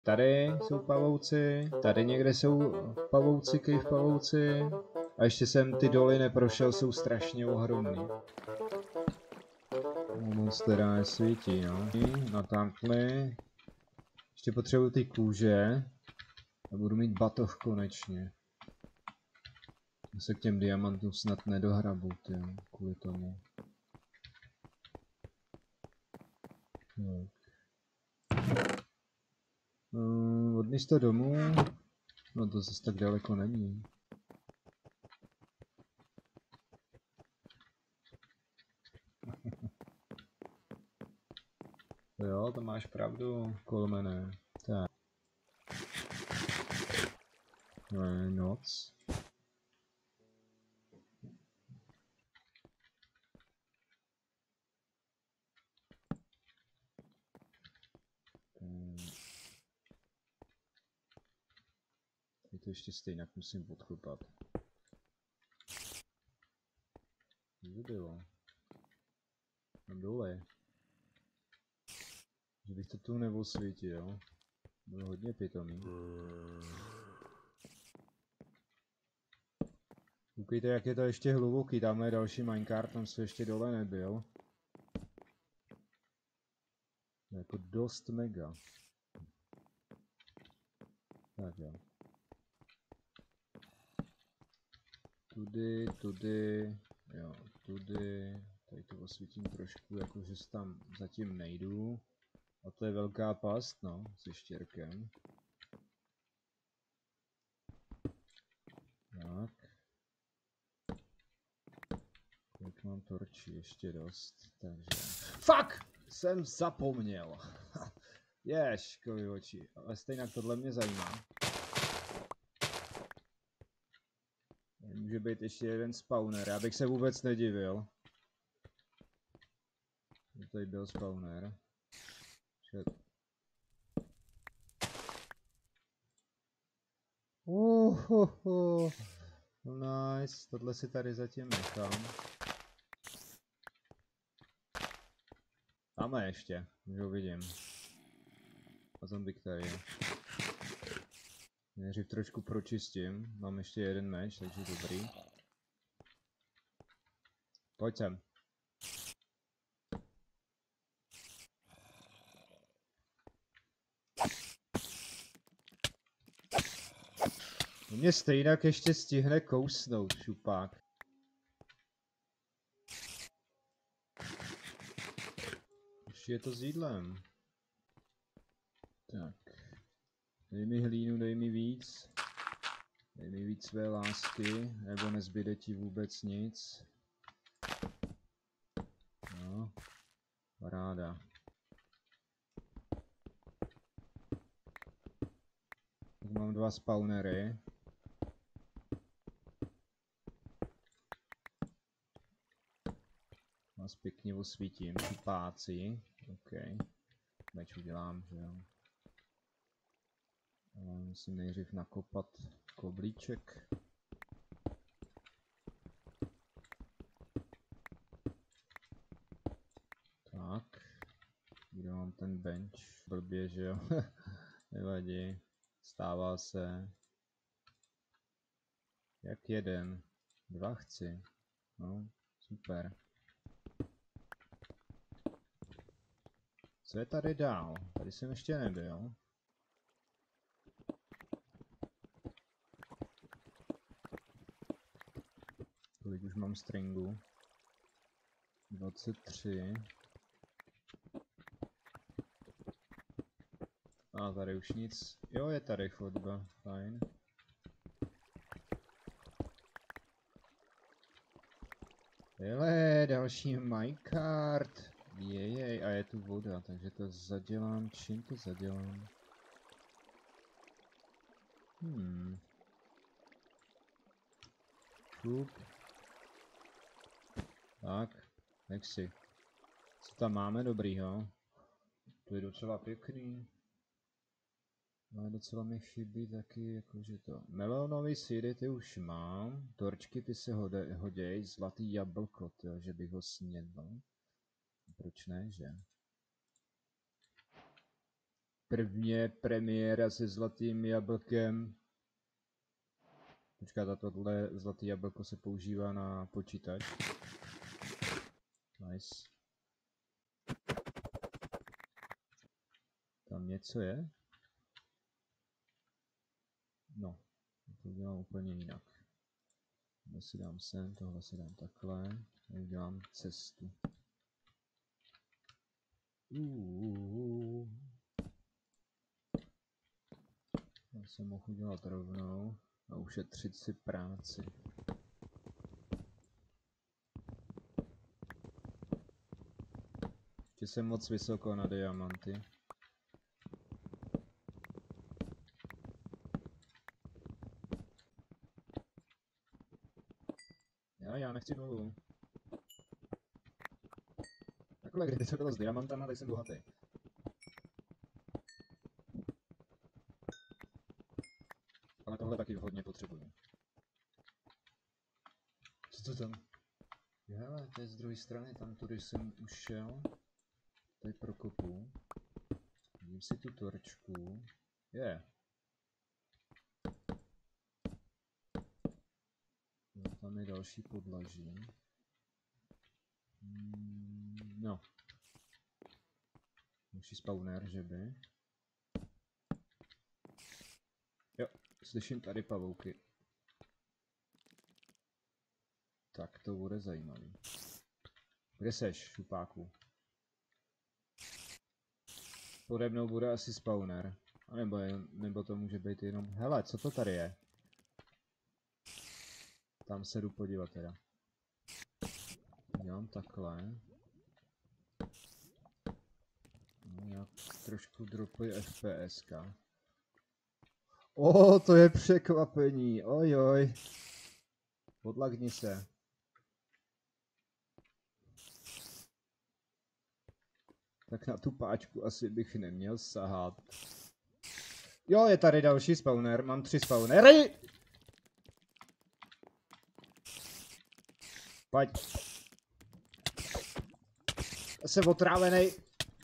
Tady jsou pavouci, tady někde jsou pavouci, cave pavouci. A ještě jsem ty doly neprošel, jsou strašně ohromný. Monstera nesvítí, no. Natánkli. Ještě potřebuji ty kůže. A budu mít batoh konečně. Já se k těm diamantům snad nedohrabu, tyjo, kvůli tomu. Odnes to domů. No to zase tak daleko není. Jo, to máš pravdu, Kolmene. Tak. No je noc. Teď to ještě stejně musím podchopat. Co to bylo? Tam dole. Že bych to tu neosvítil. Bylo hodně pitomý. Koukejte, jak je to ještě hluboký, tamhle je další minecart, tam se ještě dole nebyl. Jako dost mega. Tak jo. Tudy, jo, tudy. Tady to osvítím trošku, jakože tam zatím nejdu. A to je velká past, no, se štěrkem. Tak. Kolik mám torčí? Ještě dost, takže... Fuck! Jsem zapomněl. Ježkovi oči, ale stejně tohle mě zajímá. Může být ještě jeden spawner, já bych se vůbec nedivil. Tady byl spawner. Nice, tohle si tady zatím nechám. Tamhle ještě, už ho vidím. A zombik tady je. Nejdřív trošku pročistím, mám ještě jeden meč, takže dobrý. Pojď sem. Mě stejně ještě stihne kousnout, šupák. Ještě je to s jídlem. Tak. Dej mi hlínu, dej mi víc. Dej mi víc své lásky, nebo nezbyde ti vůbec nic. No. Paráda. Tak mám 2 spawnery. Vás pěkně osvítím, páci. OK. Meč udělám, že jo. Ale musím nejdřív nakopat koblíček. Tak. Kde mám ten bench? Blbě, že jo. Nevadí. Stává se. Jak jeden. 2 chci. No, super. Co je tady dál? Tady jsem ještě nebyl. Kolik už mám stringu? 23. A tady už nic. Jo, je tady chodba. Fajn. Hele, další minecart. Jejej, a je tu voda, takže to zadělám. Čím to zadělám? Šup. Tak, nech si. Co tam máme dobrýho? To je docela pěkný. Ale docela mi chybí taky jakože to. Melonový síry ty už mám. Torčky ty se hoděj. Zlatý jablko, tyjo, že bych ho snědl. Proč ne, že? Prvně premiéra se zlatým jablkem. Počkat, a tohle zlatý jablko se používá na počítač. Nice. Tam něco je? No, to udělám úplně jinak. Tohle si dám sem, tohle si dám takhle. A udělám cestu. Já jsem mohl udělat rovnou a ušetřit si práci. Ještě jsem moc vysoko na diamanty. Já nechci dolů. Takhle, kdyby to bylo s diamantama, tak jsem bohatý. Ale tohle taky hodně potřebuju. Co to tam? Hele, to je z druhé strany, tam tudy jsem už šel. Tady prokopu. Vidím si tu torčku. Je. Tam je další podlaží. No. Další spawner, že by. Jo, slyším tady pavouky. Tak to bude zajímavý. Kde seš, šupáku? Pode mnou bude asi spawner. A nebo to může být jenom... Hele, co to tady je? Tam se jdu podívat teda. Dělám takhle. No, já trošku dropuji FPSka. To je překvapení. Ojoj. Podlagni se. Tak na tu páčku asi bych neměl sahat. Jo, je tady další spawner. Mám 3 spawnery. Pojď. Já jsem otrávený.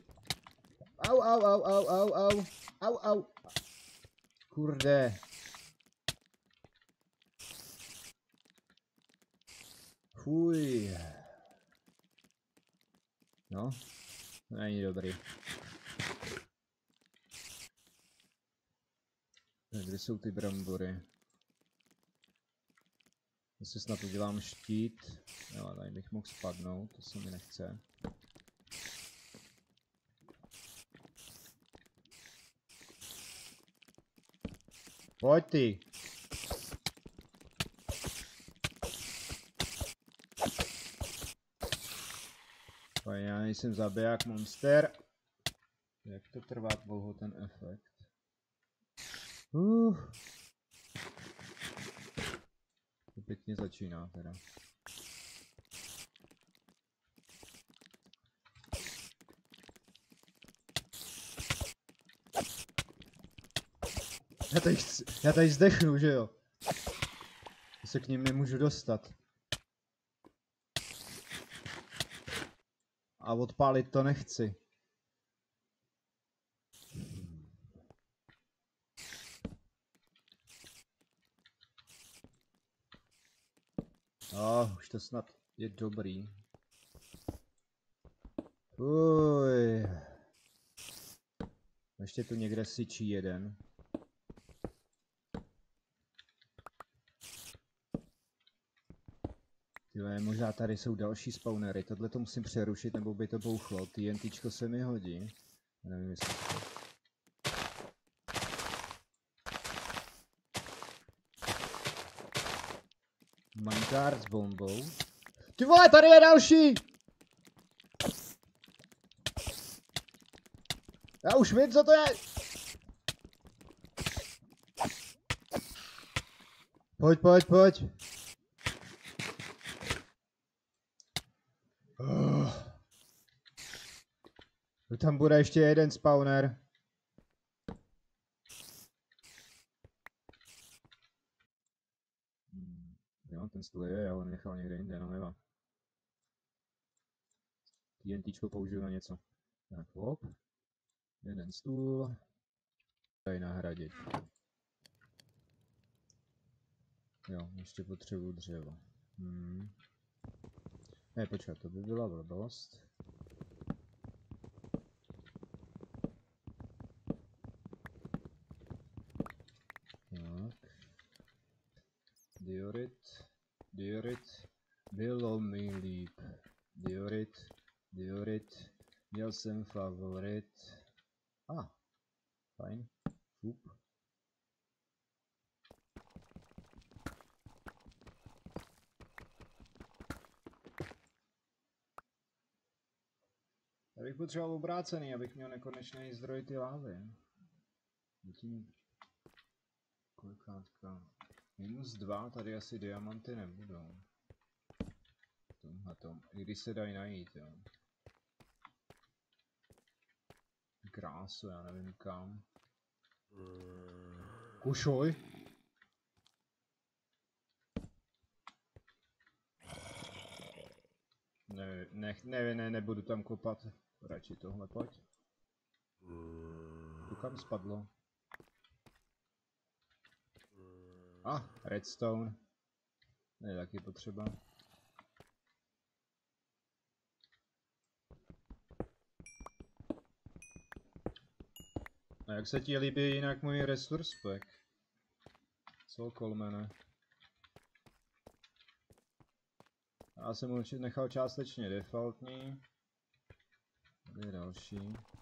Au. Kurde. Fuj. No, to není dobrý. Tak kde jsou ty brambory? Já si snad udělám štít. Jo, tady bych mohl spadnout, to se mi nechce. Pojď ty! Já nejsem zabiják monster. Jak to trvá dlouho ten efekt? To pěkně začíná teda. Já tady zdechnu, že jo? Já se k ním nemůžu dostat. A odpálit to nechci. Už to snad je dobrý. Uj. Ještě tu někde syčí jeden. Tyhle, možná tady jsou další spawnery. Tohle to musím přerušit, nebo by to bouchlo. TNTčko se mi hodí. Já nevím, jestli to... Minecart s bombou. Ty vole, tady je další! Já už vím, co to je! Pojď. Tam bude ještě jeden spawner. Jo, ten stůl je, já ho nechal někde jinde, no nevá. TNTčko použiju na něco. Tak, hop. Jeden stůl. tady nahradit. Jo, ještě potřebuji dřevo. Ne, počkej, to by byla blbost. Tak. Diorit. Bylo mi líp. Diorit. Měl jsem favorit. Fajn. Fup. Já bych potřeboval obrácený, abych měl nekonečný zdroj ty lávy. Zatím kolikátka. -2, tady asi diamanty nebudou. V tomhletom, i když se dají najít, jo. Krásu, já nevím kam. Kušoj! Ne, nebudu tam kopat. Radši tohle pojď. Tu kam spadlo? Redstone. Ne, taky potřeba. A jak se ti líbí jinak můj resource pack? Co, Kolmene? Já jsem ho nechal částečně defaultní. Tady je další.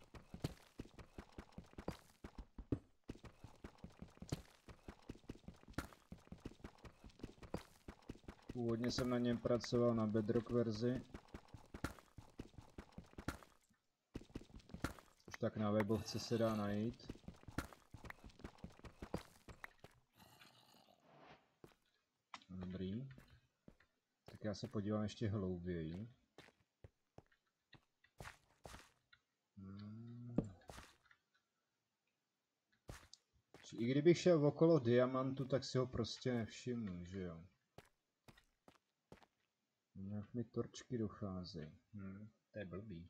Původně jsem na něm pracoval na Bedrock verzi. Už tak na webovce se dá najít. Dobrý. Tak já se podívám ještě hlouběji. I kdybych šel okolo diamantu, tak si ho prostě nevšimnu, že jo? Nějak mi torčky docházejí. To je blbý.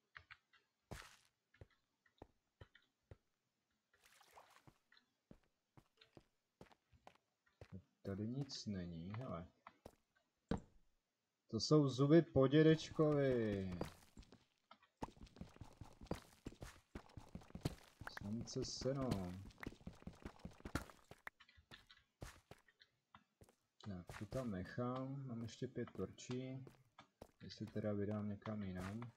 Tady nic není, hele. To jsou zuby po dědečkovi. Slunce seno. Tak, tu tam nechám. Mám ještě 5 torčí. Jestli teda vydám někam jinam.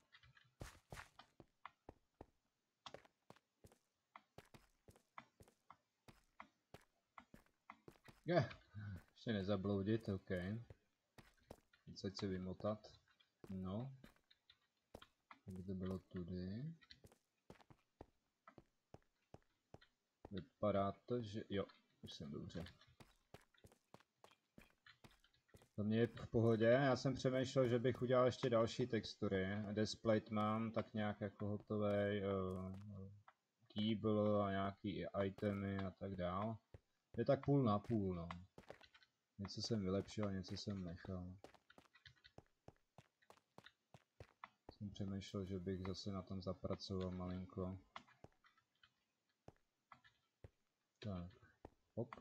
Ještě nezabloudit, OK. Teď se vymotat. No. Kde bylo tudy? Vypadá to, že... Jo, už jsem dobře. To mě je v pohodě, já jsem přemýšlel, že bych udělal ještě další textury. Displate mám tak nějak jako hotový kýbl a nějaký itemy a tak dál. Je tak půl na půl, no. Něco jsem vylepšil, něco jsem nechal. Jsem přemýšlel, že bych zase na tom zapracoval malinko. Tak, hop.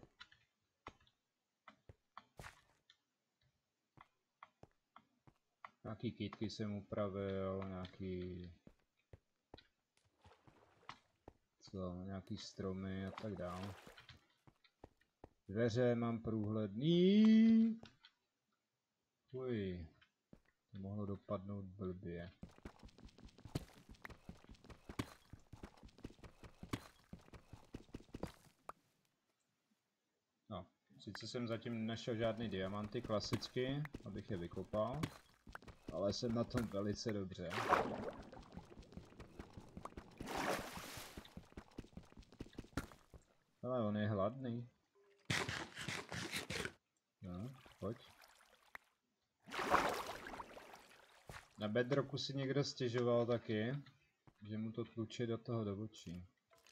Nějaký kytky jsem upravil, nějaký stromy a tak dále. Dveře mám průhledný. Uj, to mohlo dopadnout blbě. No, sice jsem zatím našel žádný diamanty klasicky, abych je vykopal, ale jsem na tom velice dobře. Ale on je hladný. No, pojď. Na Bedrocku si někdo stěžoval taky, že mu to tluče do toho do očí.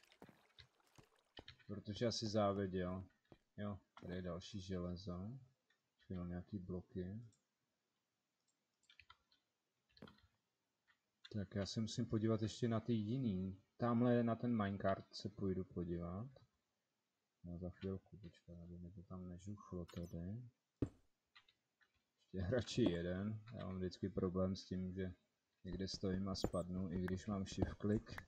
Protože asi záviděl. Jo, tady je další železo. Chtěl nějaký bloky. Tak já se musím podívat ještě na ty jiný. tamhle na ten minecart se půjdu podívat. No za chvilku, počkej, aby mi to tam nežuchlo tady. Ještě radši jeden. Já mám vždycky problém s tím, že někde stojím a spadnu, i když mám shift click.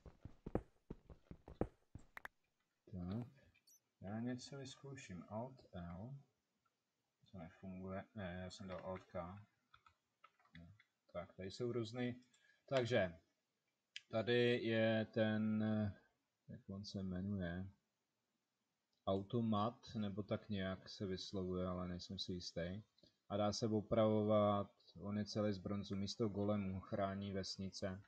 Tak. Já něco vyzkouším. Alt L. To nefunguje. Ne, já jsem dal Alt K. No. Tak, tady jsou různý. Takže, tady je ten, jak on se jmenuje, automat, nebo tak nějak se vyslovuje, ale nejsem si jistý. A dá se opravovat, on je celý z bronzu, místo golemů chrání vesnice.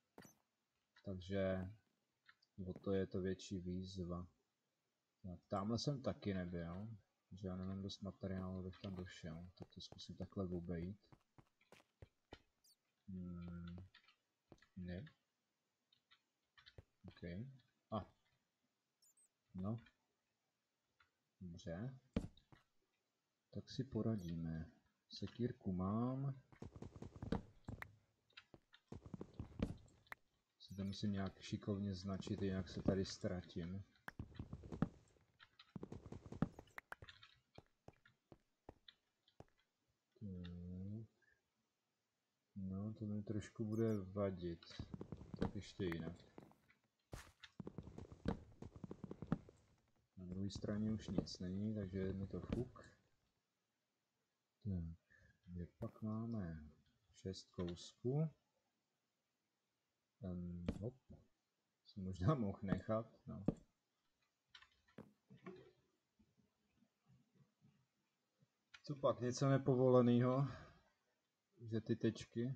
Takže o to je to větší výzva. Tak, tamhle jsem taky nebyl, že já nemám dost materiálu, abych tam došel. Tak to zkusím takhle obejít. Ne. OK. No. Dobře. Tak si poradíme. Sekírku mám. Si to musím nějak šikovně značit, jinak se tady ztratím. No, to mi trošku bude vadit. Tak ještě jinak. Na druhé straně už nic není, takže mi to fuk. Tak, kde pak máme 6 kousků. Hop. Jsem možná mohl nechat, no. Co pak, něco nepovoleného? Že ty tečky?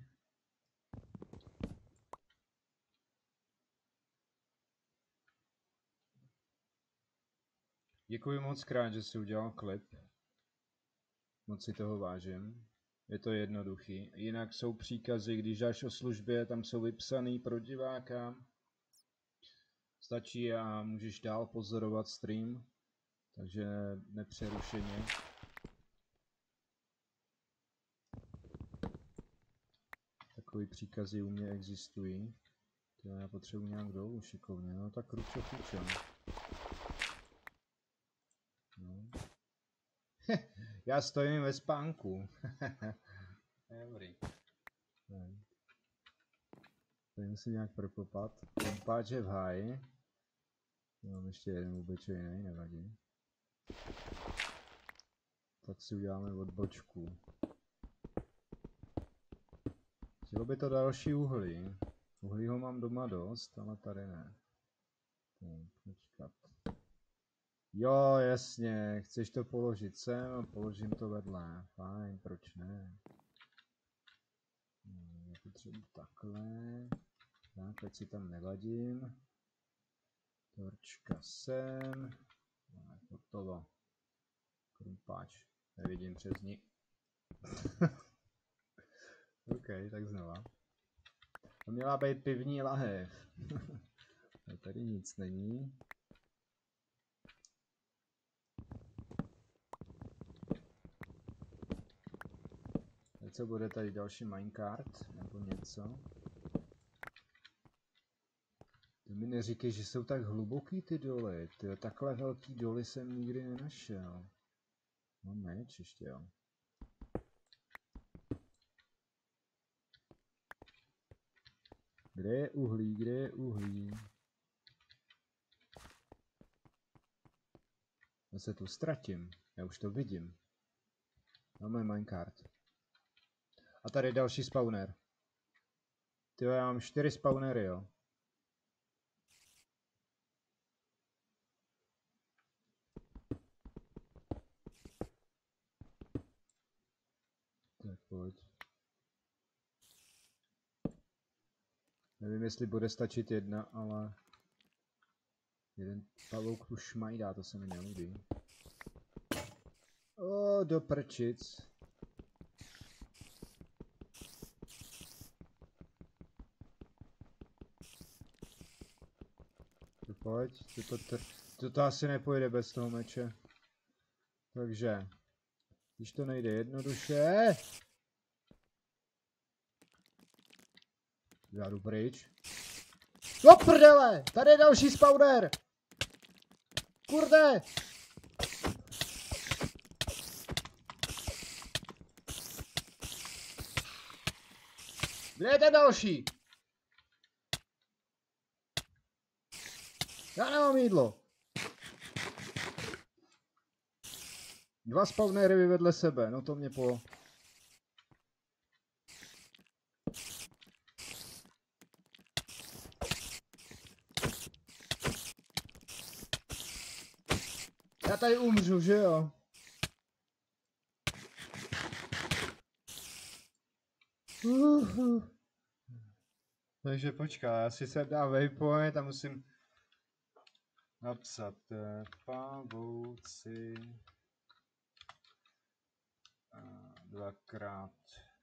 Děkuji moc krát, že jsi udělal klip. Moc si toho vážím. Je to jednoduchý. Jinak jsou příkazy, když dáš o službě, tam jsou vypsaný pro diváka. Stačí a můžeš dál pozorovat stream. Takže nepřerušeně. Takový příkazy u mě existují. To já potřebuji nějak dolů šikovně. No tak kručo kučo. No. Já stojím ve spánku. Dobrý. Tady musím nějak prokopat. Kompáč je v háji. Mám ještě jeden obyčejný, nevadí. Tak si uděláme odbočku. Chtělo by to další uhlí. Uhlího mám doma dost, ale tady ne. Tak, počkat. Jo, jasně, chceš to položit sem a položím to vedle. Fajn, proč ne? Já potřebuji takhle. Tak, ať si tam nevadím. Torčka sem. Tak, hotovo. Krumpáč. Nevidím přes ní. OK, tak znova. To měla být pivní lahev. Tady nic není. Co bude tady další minecart nebo něco? To mi neříkej, že jsou tak hluboký ty doly. Tyjo, takhle velký doly jsem nikdy nenašel. No meč ještě jo. Kde je uhlí, kde je uhlí? Já se tu ztratím, já už to vidím. Máme minecart. A tady je další spawner. Tyjo, já mám 4 spawnery, jo. Tak pojď. Nevím, jestli bude stačit jedna, ale... Jeden pavouk tu šmajdá, to se mi nelíbí. O, do prčic. Pojď, to asi nepojde bez toho meče. Takže, když to nejde jednoduše... Já jdu pryč. No prdele, tady je další spawner. Kurde. Kde je ten další? Já nemám jídlo. 2 spawnery vedle sebe, no to mě po... Já tady umřu, že jo? Takže počká, já si sem dám waypoint a musím napsat pavouci dvakrát.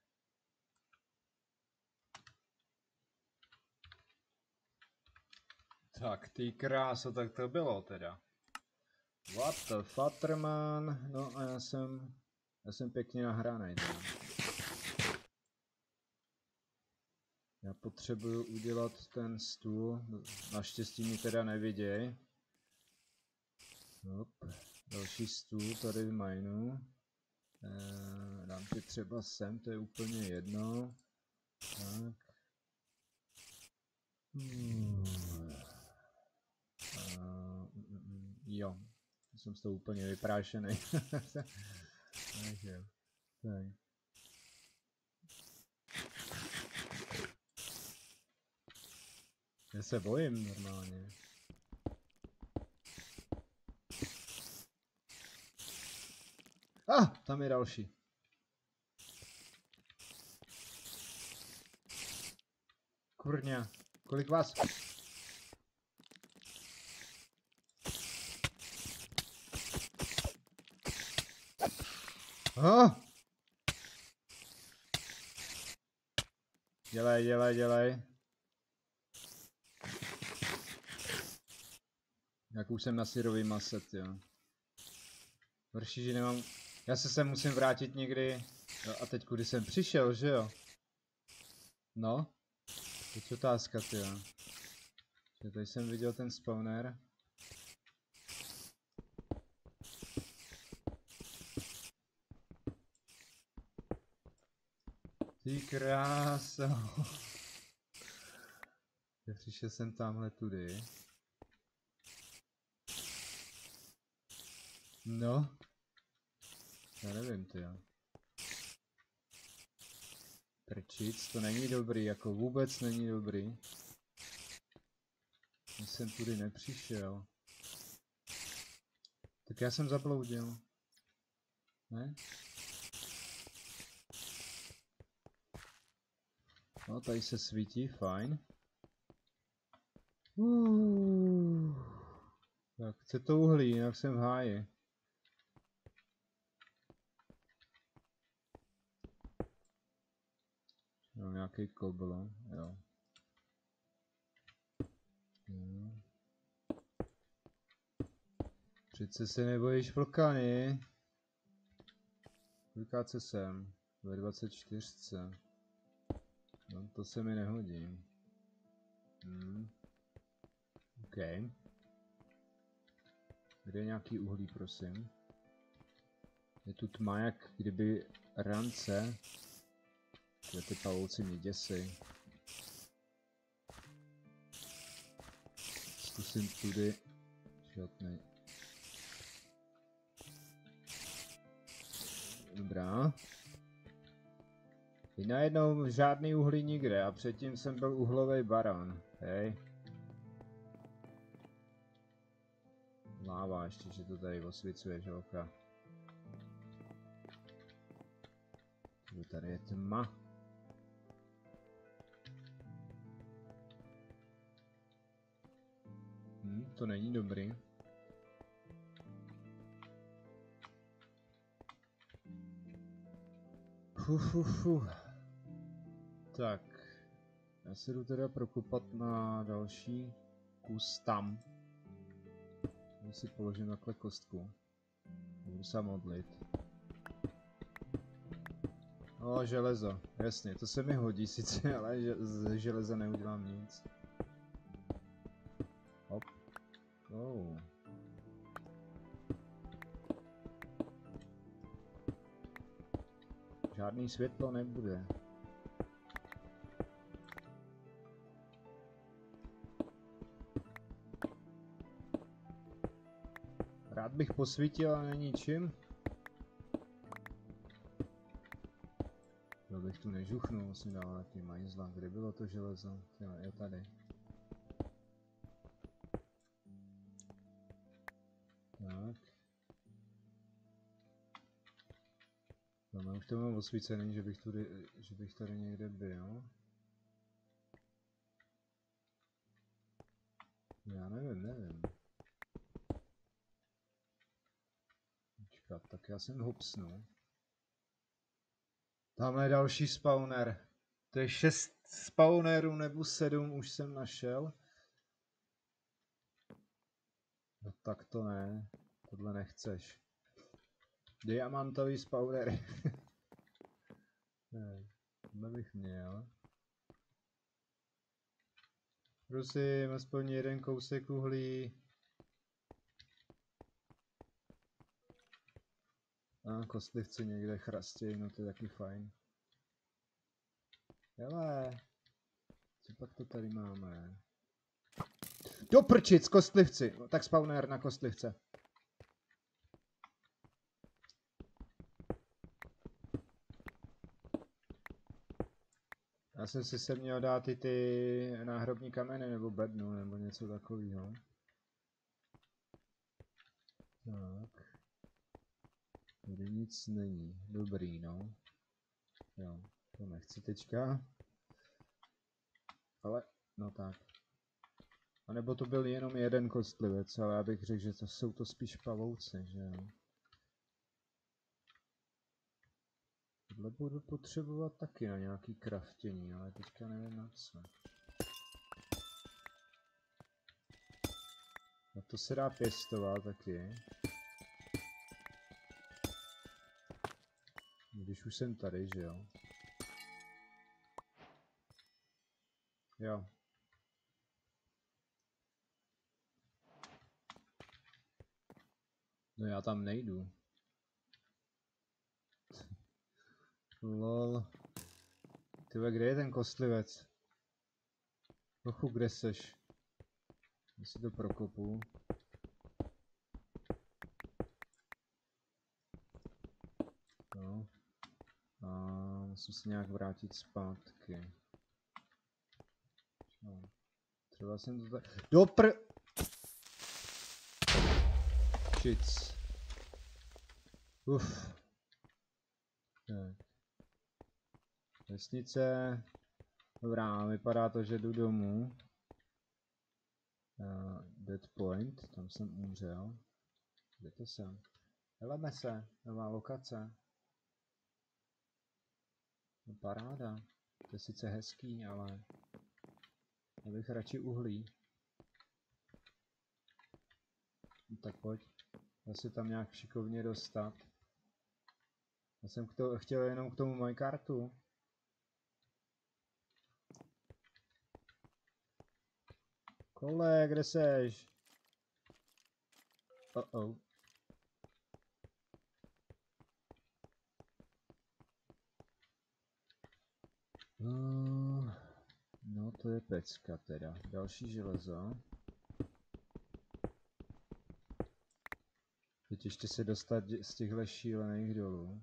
Tak ty kráso, tak to bylo teda. What the Fatterman, no a já jsem pěkně nahranej teda. Já potřebuju udělat ten stůl, naštěstí mi teda neviděj. Hop, další stůl tady v mineu. Dám ti třeba sem, to je úplně jedno. Tak. Jo, jsem z toho úplně vyprášený. Takže jo. Tak. Já se bojím normálně. Tam je další. Kurňa, kolik vás? Dělej. Jak už jsem na syrový maset, jo. Horší, že nemám... Já se sem musím vrátit někdy... Jo, a teď kudy jsem přišel, že jo? No. Teď otázka, jo. Tady jsem viděl ten spawner. Ty kráso. Přišel jsem tamhle tudy. No. Já nevím, jo. Prčic, to není dobrý, jako vůbec není dobrý. Já jsem tudy nepřišel. Tak já jsem zabloudil. Ne? No, tady se svítí, fajn. Tak, chce to uhlí, jinak jsem v háji. No, nějaký kobl, jo. Přece se nebojíš vlkany. Kolikáce jsem? Ve 24. No, to se mi nehodí. OK. Kde je nějaký uhlí, prosím? Je tu tma, jak kdyby rance. Ty pavouci mě děsí. Zkusím tudy. Šatnej. Dobrá. I najednou žádný uhlí nikde a předtím jsem byl uhlový baron. Hej. Láva ještě, že to tady osvěcuje želka. Tady je tma. To není dobrý. Tak. Já se jdu teda prokopat na další kus tam. Já si položím takhle kostku. Budu se modlit. O, železo. Jasně, to se mi hodí sice, ale z železa neudělám nic. Oh. Žádný světlo nebude. Rád bych posvítil, ale není čím. To bych tu nežuchnul, musím dál nějaký majzla. Kde bylo to železo? Je tady. Tak. No, už to mám osvícený, že bych tady někde byl. Já nevím. Počkat, tak já jsem hopsnul. Tamhle je další spawner. To je 6 spawnerů nebo 7 už jsem našel. No tak to ne. Tohle nechceš. Diamantový spawnery. Ne, tohle bych měl. Prosím, aspoň jeden kousek uhlí. A kostlivci někde chrastějí, no to je taky fajn. Hele, co pak to tady máme? Do prčic, kostlivci! No, tak spawner na kostlivce. Já jsem si sem měl dát i ty náhrobní kameny nebo bednu nebo něco takového. Tak. Tady nic není. Dobrý, no. Jo, to nechci teďka. Ale, no tak. A nebo to byl jenom jeden kostlivec, ale já bych řekl, že to jsou to spíš pavouci, že jo. Tohle budu potřebovat taky na nějaký craftění, ale teďka nevím na co. A to se dá pěstovat taky. Když už jsem tady, že jo. Jo. No já tam nejdu. Lol. Tyhle, kde je ten kostlivec? Trochu, kde seš? Já si to prokopu. No. A musím se nějak vrátit zpátky. No. Třeba jsem to tady... Shit. Uf. Tak. Vesnice. Dobrá, vypadá to, že jdu domů. Dead point, tam jsem umřel. Kde to jsem? Heleme se, nová lokace. No paráda. To je sice hezký, ale... Já bych radši uhlí. No tak pojď. Já se tam nějak šikovně dostat. Já jsem chtěl jenom k tomu moji kartu. Kole, kde seš? Oh. No to je pecka teda. Další železo. Teď ještě se dostat z těchhle šílených dolů.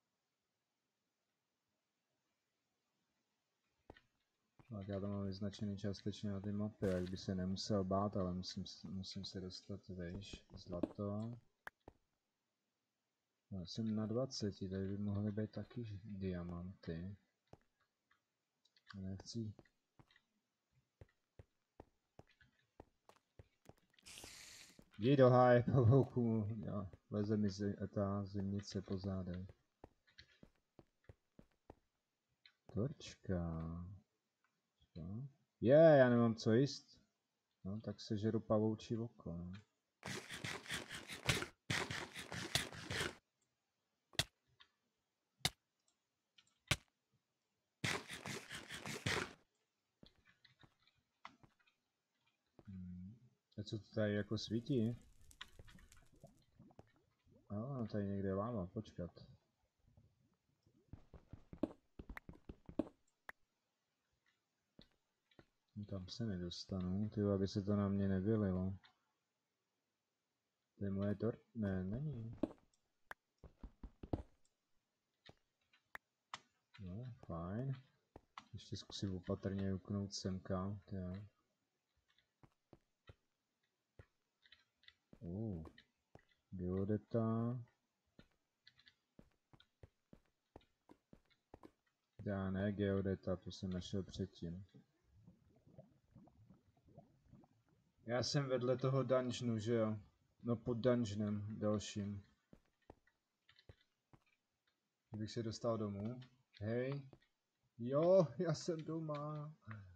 Tak já to mám vyznačený částečně na ty mapy, jak by se nemusel bát, ale musím se dostat vejš. Zlato. No, jsem na 20, tady by mohly být taky diamanty. Nechci. Jdi do háje, pavouku. Jo, leze mi ta zimnice po zádech. Torčka. Co? Já nemám co jíst. No, tak se žeru pavoučí oko. No. A co to tady jako svítí? No, tady někde je láva, počkat. Tam se nedostanu, ty, aby se to na mě nevylilo. To je moje tort? Ne, není. No, fajn. Ještě zkusím opatrně juknout semka, jo. Geodeta. Já ne, geodeta, to jsem našel předtím. Já jsem vedle toho dungeonu, že jo? No pod dungeonem dalším. Kdybych se dostal domů. Hej. Jo, já jsem doma.